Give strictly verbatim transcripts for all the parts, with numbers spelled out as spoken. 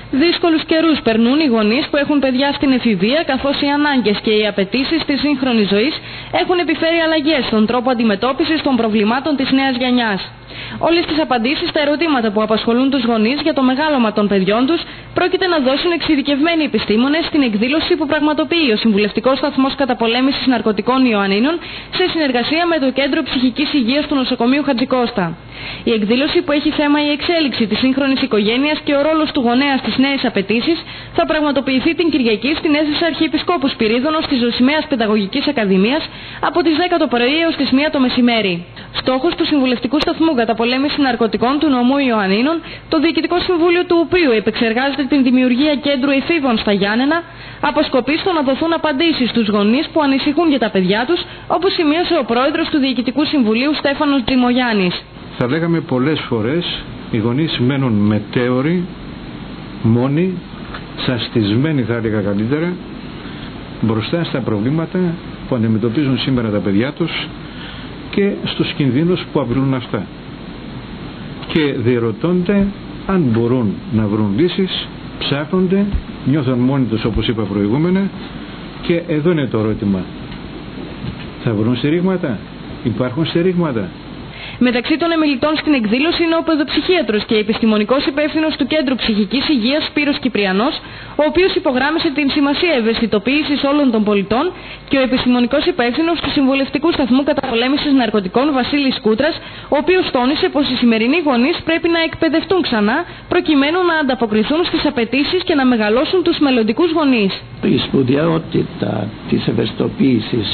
Δύσκολους καιρούς περνούν οι γονείς που έχουν παιδιά στην εφηβεία, καθώς οι ανάγκες και οι απαιτήσεις της σύγχρονης ζωής έχουν επιφέρει αλλαγές στον τρόπο αντιμετώπισης των προβλημάτων της νέας γενιάς. Όλες τις απαντήσεις στα ερωτήματα που απασχολούν τους γονείς για το μεγάλωμα των παιδιών τους πρόκειται να δώσουν εξειδικευμένοι επιστήμονες στην εκδήλωση που πραγματοποιεί ο Συμβουλευτικός Σταθμός Καταπολέμησης Ναρκωτικών Ιωαννίνων σε συνεργασία με το Κέντρο Ψυχικής Υγείας του Νοσοκομείου Χατζικώστα. Η εκδήλωση, που έχει θέμα η εξέλιξη της σύγχρονης οικογένειας και ο ρόλος του γονέα στις νέες απαιτήσεις, θα πραγματοποιηθεί την Κυριακή στην αίθουσα Αρχιεπισκόπου Σπυρίδωνος της Ζωσιμαίας Παιδαγωγικής Ακαδημίας από τις δέκα το πρωί έως τις μία το μεσημέρι. Στόχος του Συμβουλευτικού Σταθμού Καταπολέμησης Ναρκωτικών του Νομού Ιωαννίνων, το Διοικητικό Συμβούλιο του οποίου επεξεργάζεται την δημιουργία κέντρου εφήβων στα Γιάννενα, αποσκοπεί στο να δοθούν απαντήσεις στους γονείς που ανησυχούν για τα παιδιά τους, όπως σημείωσε ο πρόεδρος του Διοικητικού Συμβουλίου Στέφανος Τζιμογιάννης. Θα λέγαμε πολλές φορές οι γονείς μένουν μετέωροι, μόνοι, σαστισμένοι θα έλεγα καλύτερα, μπροστά στα προβλήματα που αντιμετωπίζουν σήμερα τα παιδιά τους και στους κινδύνους που απειλούν αυτά. Και διερωτώνται αν μπορούν να βρουν λύσεις, ψάχνονται, νιώθουν μόνοι τους όπως είπα προηγούμενα, και εδώ είναι το ερώτημα. Θα βρουν στηρίγματα? Υπάρχουν στηρίγματα? Μεταξύ των εμιλητών στην εκδήλωση είναι ο παιδοψυχίατρος και επιστημονικός υπεύθυνος του Κέντρου Ψυχικής Υγείας Σπύρος Κυπριανός, ο οποίος υπογράμμισε την σημασία ευαισθητοποίησης όλων των πολιτών, και ο επιστημονικός υπεύθυνος του Συμβουλευτικού Σταθμού Καταπολέμησης Ναρκωτικών Βασίλης Κούτρας, ο οποίος τόνισε πως οι σημερινοί γονείς πρέπει να εκπαιδευτούν ξανά προκειμένου να ανταποκριθούν στις απαιτήσεις και να μεγαλώσουν τους μελλοντικούς γονείς. Η σπουδαιότητα της ευαισθητοποίησης,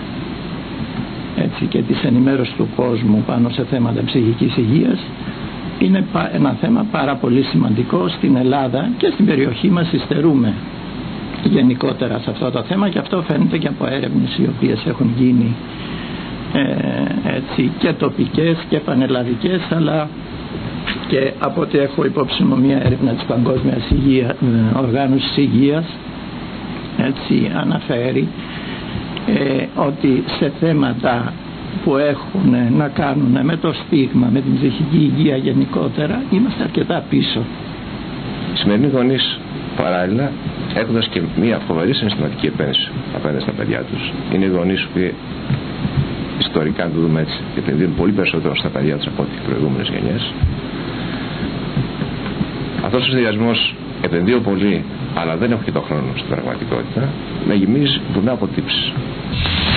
έτσι, και της ενημέρωσης του κόσμου πάνω σε θέματα ψυχικής υγείας είναι ένα θέμα πάρα πολύ σημαντικό στην Ελλάδα, και στην περιοχή μας υστερούμε γενικότερα σε αυτό το θέμα, και αυτό φαίνεται και από έρευνες οι οποίες έχουν γίνει ε, έτσι, και τοπικές και πανελλαδικές, αλλά και από ό,τι έχω υπόψη μου μια έρευνα της Παγκόσμιας Υγεία, Οργάνωσης Υγείας, έτσι, αναφέρει Ε, ότι σε θέματα που έχουν να κάνουν με το στίγμα, με την ψυχική υγεία γενικότερα, είμαστε αρκετά πίσω. Οι σημερινοί γονείς παράλληλα, έχοντας και μια φοβερή συναισθηματική επένδυση απέναντι στα παιδιά τους, είναι οι γονείς που ιστορικά, αν το δούμε έτσι, επενδύουν πολύ περισσότερο στα παιδιά τους από ό,τι οι προηγούμενες γενιές. Αυτός ο συνδυασμός επενδύω πολύ, αλλά δεν έχω και τον χρόνο στην πραγματικότητα, με γεμίζει βουνά από τύψεις.